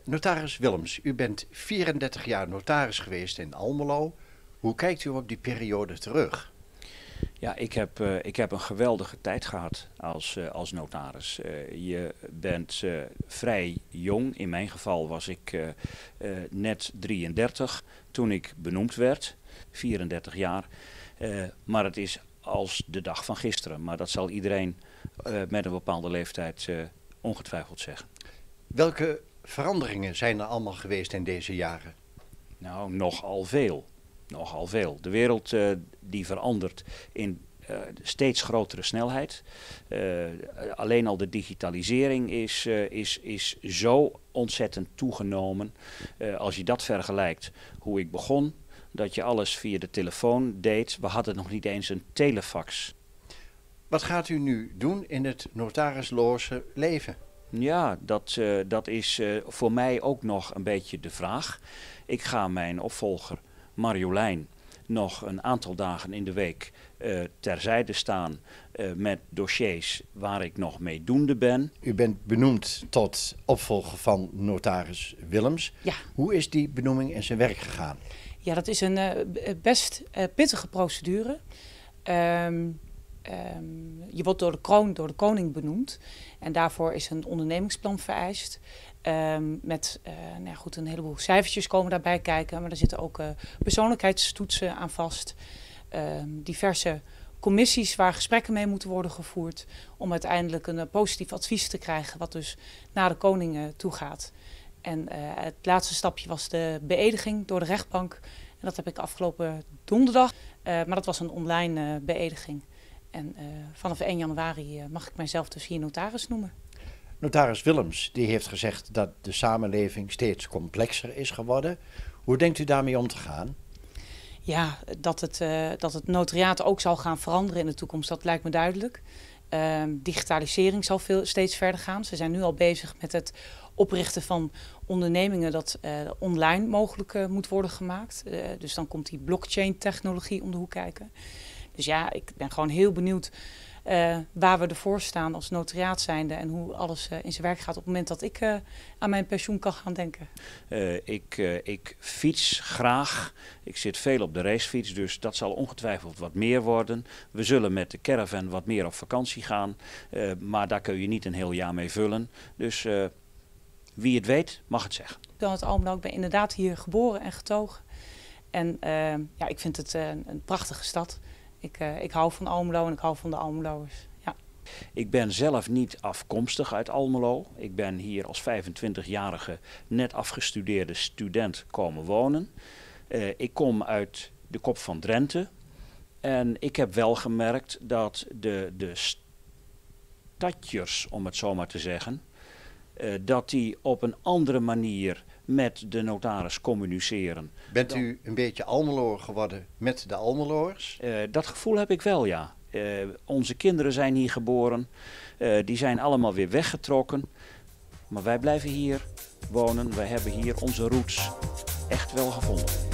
Notaris Willems, u bent 34 jaar notaris geweest in Almelo. Hoe kijkt u op die periode terug? Ja, ik heb een geweldige tijd gehad als notaris. Je bent vrij jong. In mijn geval was ik net 33 toen ik benoemd werd. 34 jaar. Maar het is als de dag van gisteren. Maar dat zal iedereen met een bepaalde leeftijd ongetwijfeld zeggen. Welke veranderingen zijn er allemaal geweest in deze jaren? Nou, nogal veel. Nogal veel. De wereld die verandert in steeds grotere snelheid. Alleen al de digitalisering is zo ontzettend toegenomen. Als je dat vergelijkt hoe ik begon, dat je alles via de telefoon deed. We hadden nog niet eens een telefax. Wat gaat u nu doen in het notarisloze leven? Ja, dat is voor mij ook nog een beetje de vraag. Ik ga mijn opvolger Marjolein nog een aantal dagen in de week terzijde staan met dossiers waar ik nog mee doende ben. U bent benoemd tot opvolger van notaris Willems. Ja. Hoe is die benoeming in zijn werk gegaan? Ja, dat is een best pittige procedure. Je wordt door de koning benoemd en daarvoor is een ondernemingsplan vereist. Met een heleboel cijfertjes komen daarbij kijken, maar er zitten ook persoonlijkheidstoetsen aan vast. Diverse commissies waar gesprekken mee moeten worden gevoerd om uiteindelijk een positief advies te krijgen wat dus naar de koning toe gaat. En het laatste stapje was de beëdiging door de rechtbank. En dat heb ik afgelopen donderdag, maar dat was een online beëdiging. En vanaf 1 januari mag ik mijzelf dus hier notaris noemen. Notaris Willems die heeft gezegd dat de samenleving steeds complexer is geworden. Hoe denkt u daarmee om te gaan? Ja, dat het notariaat ook zal gaan veranderen in de toekomst, dat lijkt me duidelijk. Digitalisering zal steeds verder gaan. Ze zijn nu al bezig met het oprichten van ondernemingen dat online mogelijk moet worden gemaakt. Dus dan komt die blockchain-technologie om de hoek kijken. Dus ja, ik ben gewoon heel benieuwd waar we ervoor staan als notariaat zijnde en hoe alles in zijn werk gaat op het moment dat ik aan mijn pensioen kan gaan denken. Ik fiets graag. Ik zit veel op de racefiets, dus dat zal ongetwijfeld wat meer worden. We zullen met de caravan wat meer op vakantie gaan, maar daar kun je niet een heel jaar mee vullen. Dus wie het weet, mag het zeggen. Ik ben uit Almelo, ik ben inderdaad hier geboren en getogen. En ik vind het een prachtige stad. Ik hou van Almelo en ik hou van de Almeloers. Ja. Ik ben zelf niet afkomstig uit Almelo. Ik ben hier als 25-jarige net afgestudeerde student komen wonen. Ik kom uit de kop van Drenthe. En ik heb wel gemerkt dat de stadjers, om het zo maar te zeggen, dat die op een andere manier met de notaris communiceren. Bent u een beetje Almeloer geworden met de Almeloers? Dat gevoel heb ik wel, ja. Onze kinderen zijn hier geboren. Die zijn allemaal weer weggetrokken. Maar wij blijven hier wonen. Wij hebben hier onze roots echt wel gevonden.